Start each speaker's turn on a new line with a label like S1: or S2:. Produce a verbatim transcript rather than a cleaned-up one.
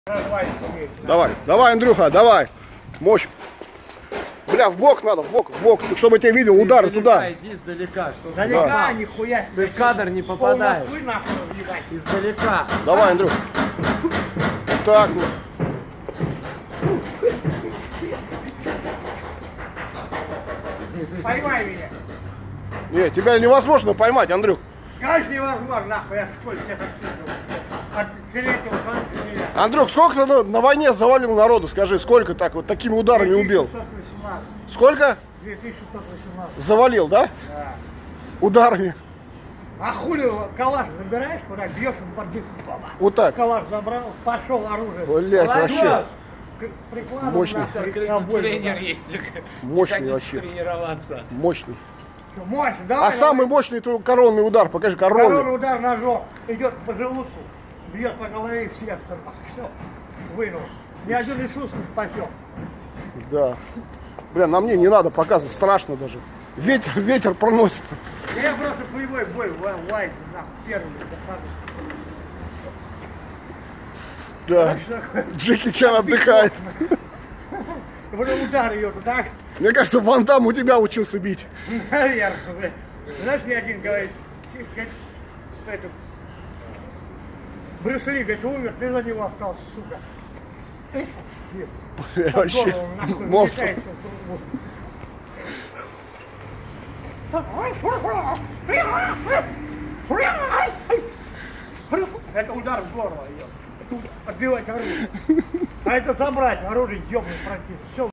S1: Давай, давай, Андрюха, давай. Мощь. Бля, в бок надо, в бок, в бок, чтобы я тебя видел, удары туда.
S2: Иди издалека, чтобы
S3: Издалека,
S1: да.
S3: нихуя.
S2: ты в кадр не попадаешь. Издалека.
S1: Давай, Андрюх. Так вот.
S3: Поймай меня.
S1: Не, тебя невозможно поймать, Андрюх.
S3: Конечно, невозможно, нахуй, я сколько всех отпиздил. От третьего конца меня.
S1: Андрюх, сколько ты на, на войне завалил народу, скажи, сколько так вот такими ударами убил?
S3: две тысячи шестьсот восемнадцать.
S1: Сколько?
S3: две тысячи шестьсот восемнадцать.
S1: Завалил, да?
S3: Да.
S1: Ударами.
S3: А хули калаш забираешь, куда бьешь, он подбит.
S1: Вот так.
S3: Калаш забрал, пошел оружие.
S1: Блять, вообще.
S3: Прикладом,
S1: Мощный.
S3: нахуй, обоим,
S2: Тренер
S3: да.
S2: есть.
S1: Мощный
S2: Хотите
S1: вообще.
S2: тренироваться.
S1: Мощный.
S3: Что, мощный, давай,
S1: А самый мощный твой коронный удар, покажи, коронный.
S3: коронный удар ножом идет по желудку, бьет по голове и в сердце. Все, вынул. Ни один Иисус не спасет.
S1: Да. Бля, на мне не надо показывать, страшно даже. Ветер, ветер проносится.
S3: Я просто прямой бой, лайк, нахуй, первый.
S1: Да. Джеки Чан отдыхает.
S3: Вот удар ее, так?
S1: Мне кажется, Ван Дам у тебя учился бить.
S3: Наверное. Знаешь, мне один говорит, это, Брюс Ли, говорит, умер, ты за него остался, сука.
S1: Бля, вообще, монстр.
S3: Это удар в горло ее. Отбивать оружие. А это забрать оружие, ёбаный противник. Все.